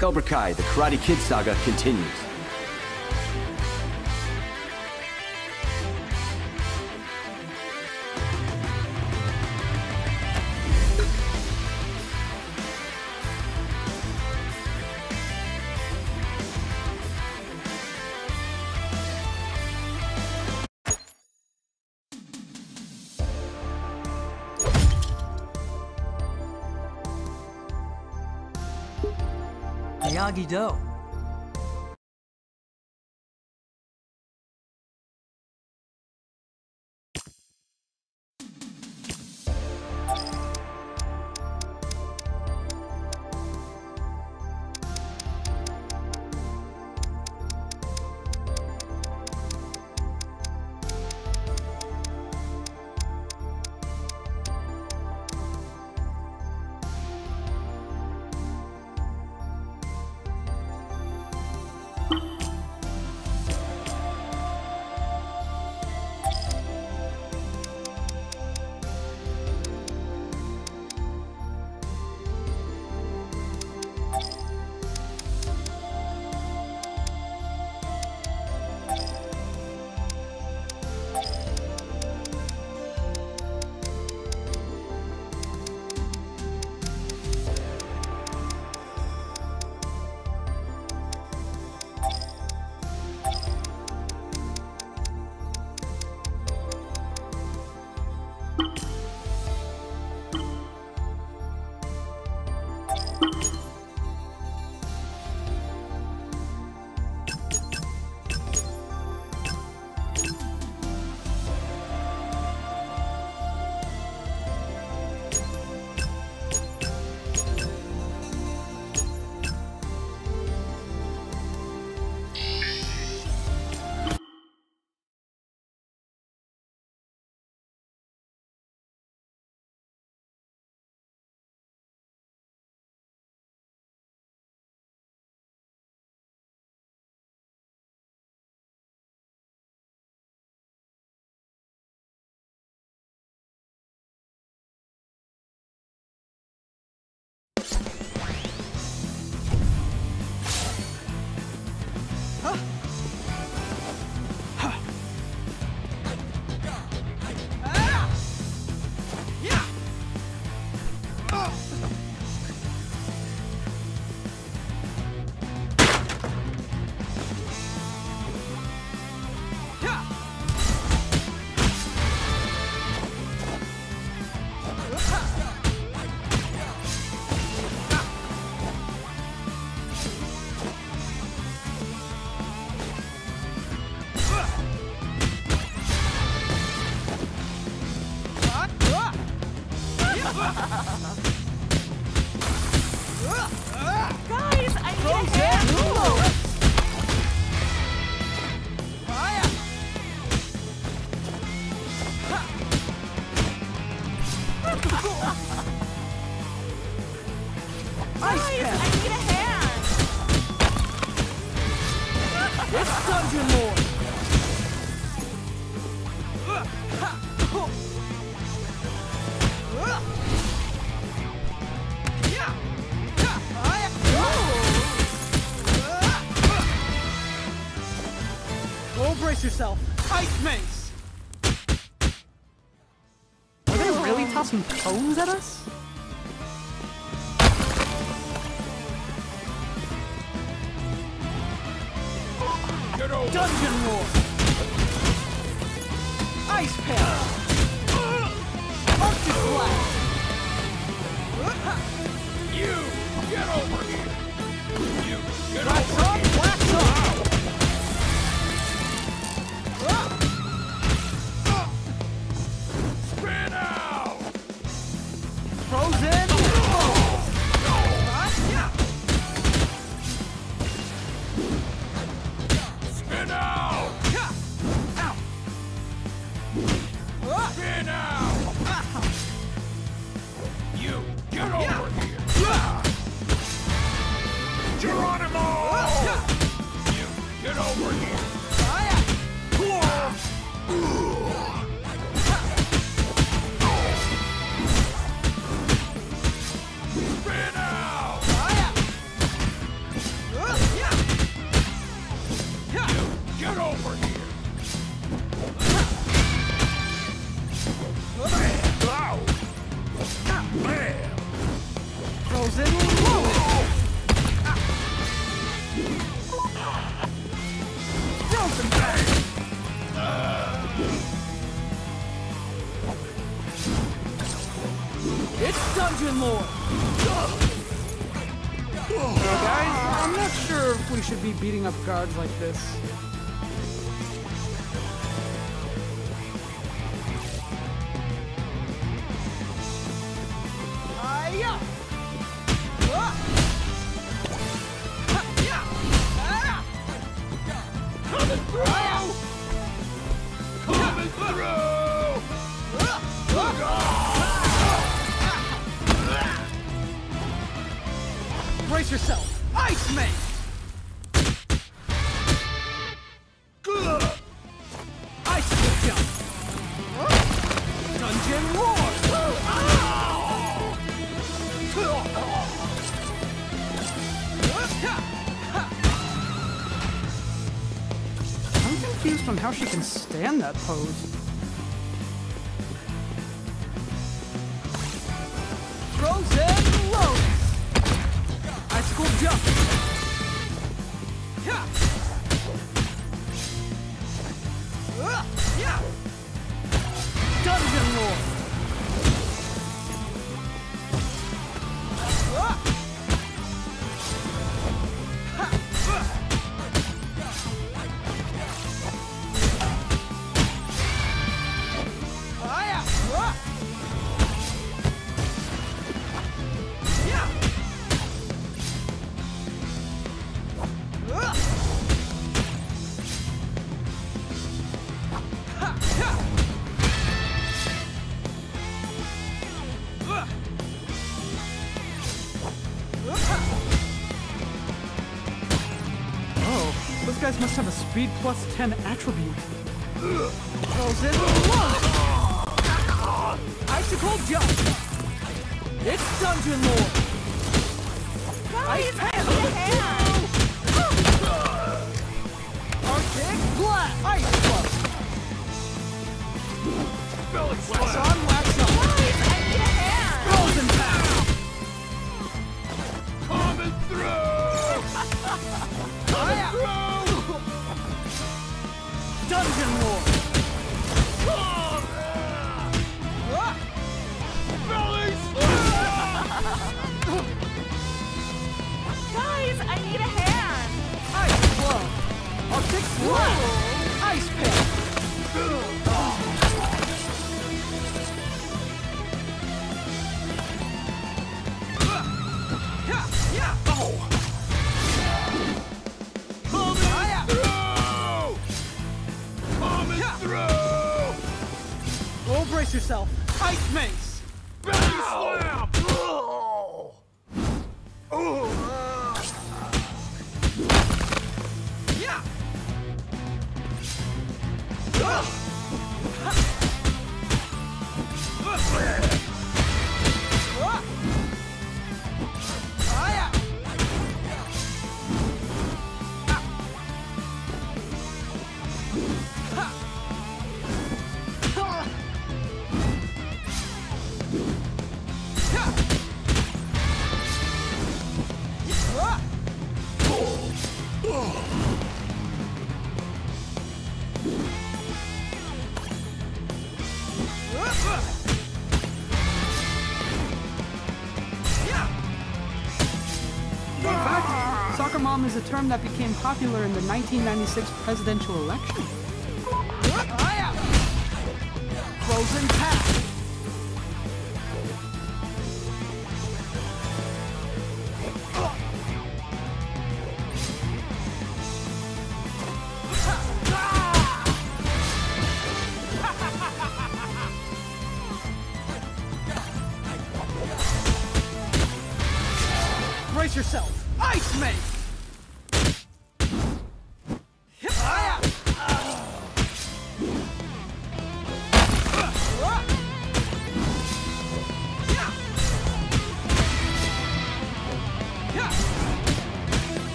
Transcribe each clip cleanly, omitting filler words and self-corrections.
Cobra Kai, the Karate Kid saga continues. Miyagi-Do. Guys, I need a hand! Guys, I need a hand! It's Dungeon Lord! Oh, brace yourself! Ice Mace! Are they really tossing cones at us? Dungeon Lord! Ice Pail! Arctic Blast! You get over here! You get Wax over up! here! Wax up! Spin out! Frozen! Spin out! Spin out! You get over here! over here. Bam! Frozen Lotus! Frozen Pack! It's Dungeon Lord! Guys, I'm not sure if we should be beating up guards like this. Brace yourself! Ice Mace! Ice Jump! Dungeon Lord! I'm confused on how she can stand that pose. Frozen Lotus! Icicle Jump! Yeah! Yeah! Dungeon Lord! Oh, those guys must have a speed plus 10 attribute. Frozen Lotus! Icicle Jump! It's Dungeon Lord! Ice Hand! Arctic Blast! Ice Club! Wax on, wax on! Guys, I need a hand! Frozen Pack! Coming through! Dungeon Lord! Guys, I need a hand! Ice Club! Arctic Blast! Ice Pick! Oh, brace yourself! Ice Mace! Belly slam! Yeah! Soccer mom is a term that became popular in the 1996 presidential election. Frozen Pack! Brace yourself! Ice Mace!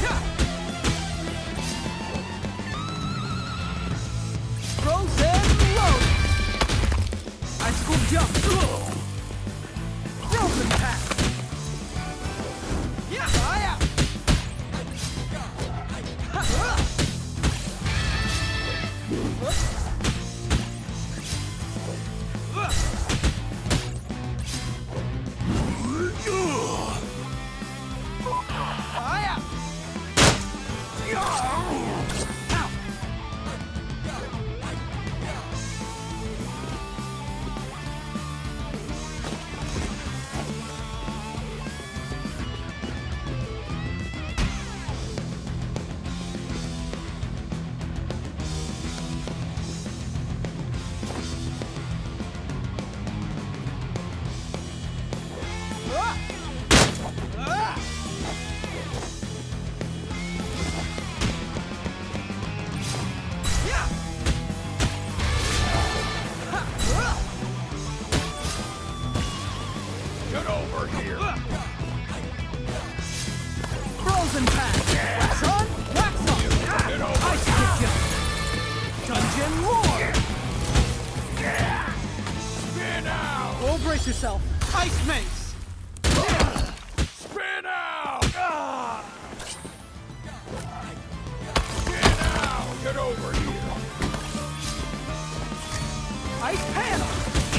Frozen load. Ice school jump. Frozen pass. Yeah, fire. Get over here. Frozen pass. Wax on, wax off. Get over Ice kick jump. Dungeon roar. Spin out. Oh, brace yourself. Ice mace. Spin out. Spin out. Get over here. Ice panel.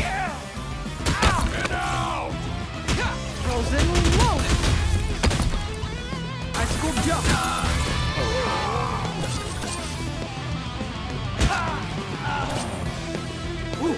Spin out. Frozen loaded. Ice school jump. Ooh.